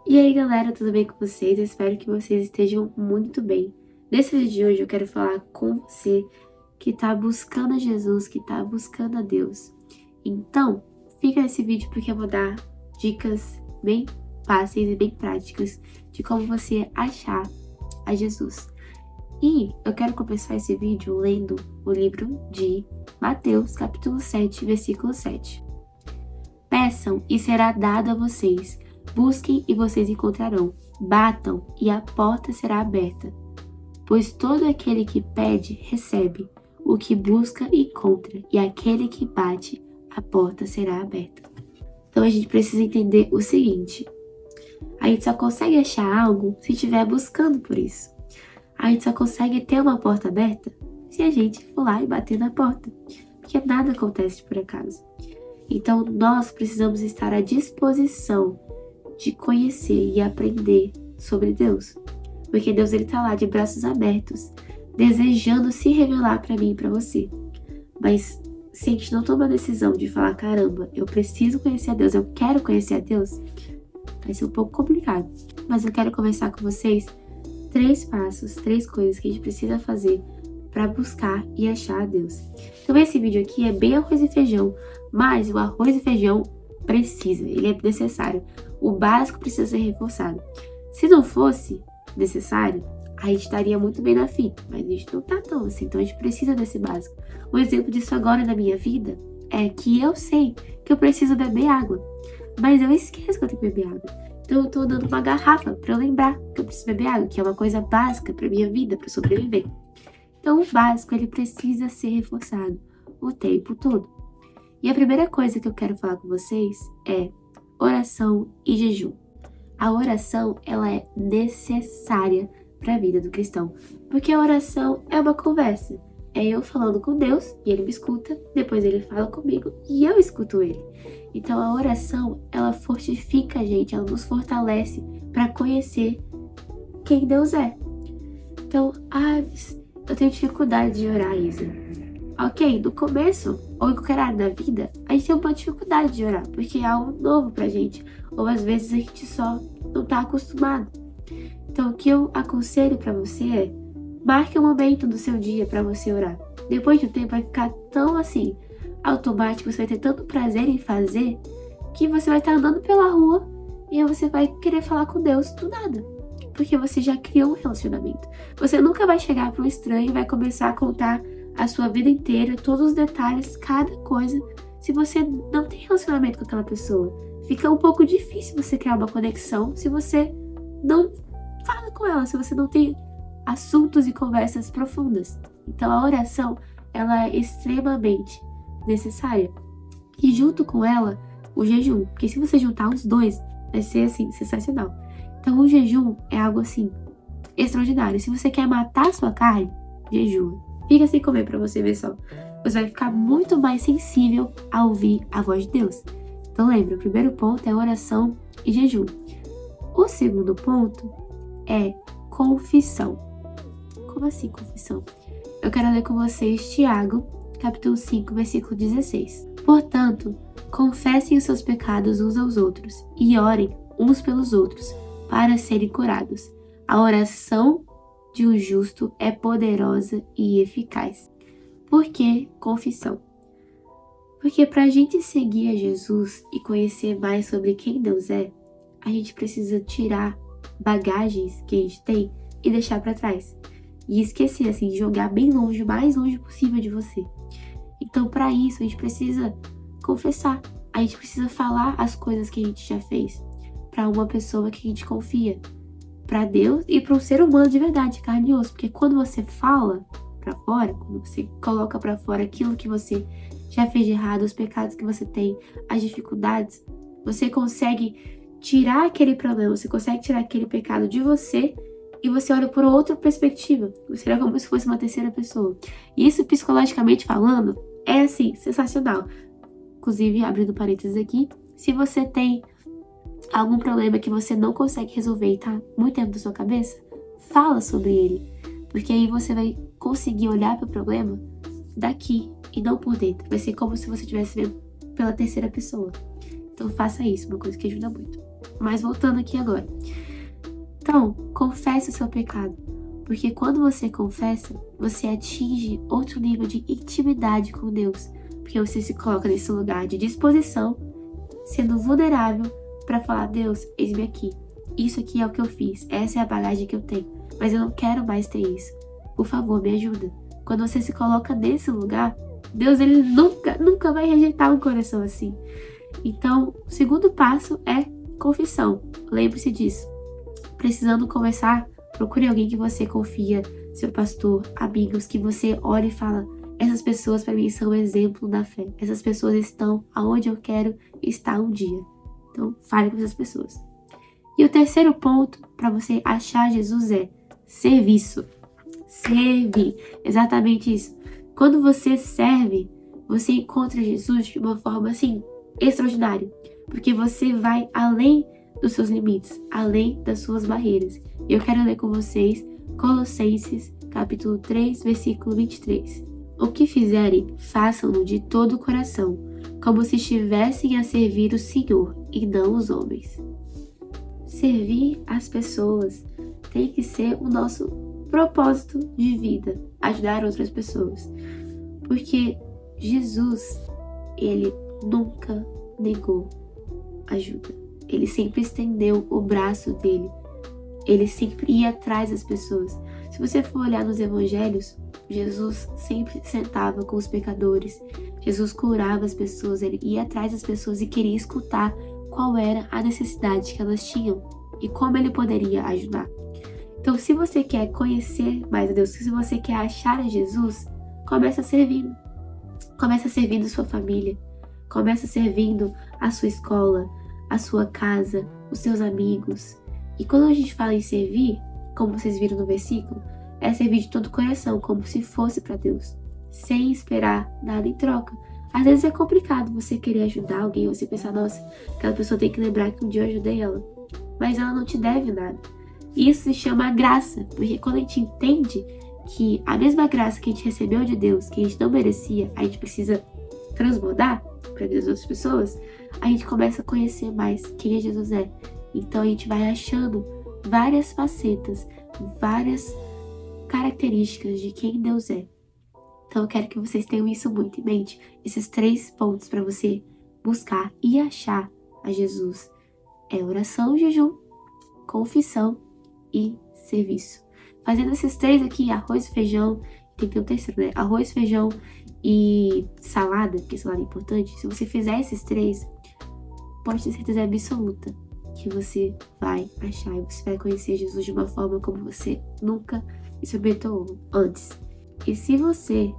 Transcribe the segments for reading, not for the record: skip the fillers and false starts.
E aí galera, tudo bem com vocês? Eu espero que vocês estejam muito bem. Nesse vídeo de hoje eu quero falar com você que tá buscando a Jesus, que tá buscando a Deus. Então, fica nesse vídeo porque eu vou dar dicas bem fáceis e bem práticas de como você achar a Jesus. E eu quero começar esse vídeo lendo o livro de Mateus, capítulo 7, versículo 7. Peçam e será dado a vocês. Busquem e vocês encontrarão. Batam e a porta será aberta. Pois todo aquele que pede, recebe. O que busca, encontra. E aquele que bate, a porta será aberta. Então a gente precisa entender o seguinte. A gente só consegue achar algo se estiver buscando por isso. A gente só consegue ter uma porta aberta se a gente for lá e bater na porta. Porque nada acontece por acaso. Então nós precisamos estar à disposição de conhecer e aprender sobre Deus. Porque Deus ele tá lá de braços abertos, desejando se revelar para mim e para você. Mas se a gente não toma a decisão de falar, caramba, eu preciso conhecer a Deus, eu quero conhecer a Deus, vai ser um pouco complicado. Mas eu quero conversar com vocês 3 passos, 3 coisas que a gente precisa fazer para buscar e achar a Deus. Então esse vídeo aqui é bem arroz e feijão, mas o arroz e feijão precisa, ele é necessário. O básico precisa ser reforçado. Se não fosse necessário, a gente estaria muito bem na fita, mas a gente não tá tão assim, então a gente precisa desse básico. Um exemplo disso agora na minha vida é que eu sei que eu preciso beber água, mas eu esqueço que eu tenho que beber água. Então eu tô dando uma garrafa para eu lembrar que eu preciso beber água, que é uma coisa básica para minha vida, para sobreviver. Então o básico ele precisa ser reforçado o tempo todo. E a primeira coisa que eu quero falar com vocês é oração e jejum. A oração, ela é necessária para a vida do cristão, porque a oração é uma conversa. É eu falando com Deus e ele me escuta, depois ele fala comigo e eu escuto ele. Então a oração, ela fortifica a gente, ela nos fortalece para conhecer quem Deus é. Então, eu tenho dificuldade de orar, Isa. Ok, no começo, ou em qualquer área da vida, a gente tem uma dificuldade de orar, porque é algo novo pra gente, ou às vezes a gente só não tá acostumado. Então, o que eu aconselho pra você é, marque um momento do seu dia pra você orar. Depois de um tempo vai ficar tão assim, automático, você vai ter tanto prazer em fazer, que você vai estar andando pela rua e aí você vai querer falar com Deus do nada. Porque você já criou um relacionamento. Você nunca vai chegar para um estranho e vai começar a contar a sua vida inteira, todos os detalhes, cada coisa, se você não tem relacionamento com aquela pessoa. Fica um pouco difícil você criar uma conexão se você não fala com ela, se você não tem assuntos e conversas profundas. Então a oração, ela é extremamente necessária. E junto com ela, o jejum. Porque se você juntar os dois, vai ser assim, sensacional. Então o jejum é algo assim, extraordinário. Se você quer matar a sua carne, jejua. Fica sem comer pra você ver só. Você vai ficar muito mais sensível a ouvir a voz de Deus. Então lembra, o primeiro ponto é oração e jejum. O segundo ponto é confissão. Como assim confissão? Eu quero ler com vocês Tiago, capítulo 5, versículo 16. Portanto, confessem os seus pecados uns aos outros e orem uns pelos outros para serem curados. A oração de um justo é poderosa e eficaz. Por que confissão? Porque para a gente seguir a Jesus e conhecer mais sobre quem Deus é, a gente precisa tirar bagagens que a gente tem e deixar para trás. E esquecer, assim, jogar bem longe, o mais longe possível de você. Então, para isso, a gente precisa confessar. A gente precisa falar as coisas que a gente já fez para uma pessoa que a gente confia. Para Deus e para um ser humano de verdade, carne e osso. Porque quando você fala para fora, quando você coloca para fora aquilo que você já fez de errado, os pecados que você tem, as dificuldades, você consegue tirar aquele problema, você consegue tirar aquele pecado de você e você olha por outra perspectiva. Você olha como se fosse uma terceira pessoa. E isso, psicologicamente falando, é assim, sensacional. Inclusive, abrindo parênteses aqui, se você tem algum problema que você não consegue resolver e tá muito tempo na sua cabeça, fala sobre ele. Porque aí você vai conseguir olhar para o problema daqui e não por dentro. Vai ser como se você estivesse vendo pela terceira pessoa. Então faça isso, uma coisa que ajuda muito. Mas voltando aqui agora. Então, confesse o seu pecado. Porque quando você confessa, você atinge outro nível de intimidade com Deus. Porque você se coloca nesse lugar de disposição, sendo vulnerável para falar: Deus, eis-me aqui. Isso aqui é o que eu fiz. Essa é a bagagem que eu tenho. Mas eu não quero mais ter isso. Por favor, me ajuda. Quando você se coloca nesse lugar, Deus, ele nunca vai rejeitar um coração assim. Então, o segundo passo é confissão. Lembre-se disso. Precisando conversar, procure alguém que você confia, seu pastor, amigos, que você olha e fala: essas pessoas para mim são um exemplo da fé. Essas pessoas estão aonde eu quero estar um dia. Então, fale com essas pessoas. E o terceiro ponto para você achar Jesus é serviço. Servir. Exatamente isso. Quando você serve, você encontra Jesus de uma forma assim extraordinária. Porque você vai além dos seus limites, além das suas barreiras. Eu quero ler com vocês Colossenses, capítulo 3, versículo 23. O que fizerem, façam-no de todo o coração, como se estivessem a servir o Senhor e não os homens. Servir as pessoas tem que ser o nosso propósito de vida, ajudar outras pessoas. Porque Jesus, ele nunca negou ajuda. Ele sempre estendeu o braço dele. Ele sempre ia atrás das pessoas. Se você for olhar nos evangelhos, Jesus sempre sentava com os pecadores. Jesus curava as pessoas, ele ia atrás das pessoas e queria escutar qual era a necessidade que elas tinham e como ele poderia ajudar. Então, se você quer conhecer mais a Deus, se você quer achar a Jesus, começa servindo. Começa servindo sua família. Começa servindo a sua escola, a sua casa, os seus amigos. E quando a gente fala em servir, como vocês viram no versículo, é servir de todo o coração, como se fosse para Deus, sem esperar nada em troca. Às vezes é complicado você querer ajudar alguém, você pensar: nossa, aquela pessoa tem que lembrar que um dia eu ajudei ela. Mas ela não te deve nada. Isso se chama graça, porque quando a gente entende que a mesma graça que a gente recebeu de Deus, que a gente não merecia, a gente precisa transbordar para a vida das outras pessoas, a gente começa a conhecer mais quem Jesus é. Então a gente vai achando várias facetas, várias características de quem Deus é. Então eu quero que vocês tenham isso muito em mente. Esses 3 pontos para você buscar e achar a Jesus. É oração, jejum, confissão e serviço. Fazendo esses 3 aqui, arroz e feijão, tem que ter um terceiro, né? Arroz, feijão e salada, porque salada é importante. Se você fizer esses 3, pode ter certeza absoluta que você vai achar e você vai conhecer Jesus de uma forma como você nunca experimentou antes. E se você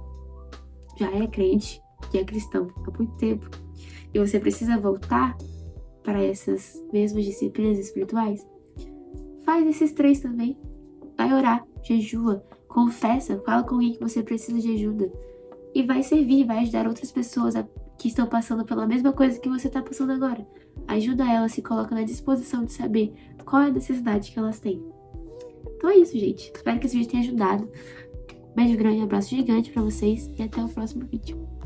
já é crente, que é cristão há muito tempo, e você precisa voltar para essas mesmas disciplinas espirituais, faz esses 3 também. Vai orar, jejua, confessa, fala com alguém que você precisa de ajuda. E vai servir, vai ajudar outras pessoas que estão passando pela mesma coisa que você está passando agora. Ajuda elas, se coloca na disposição de saber qual é a necessidade que elas têm. Então é isso, gente. Espero que esse vídeo tenha ajudado. Beijo grande, abraço gigante pra vocês e até o próximo vídeo.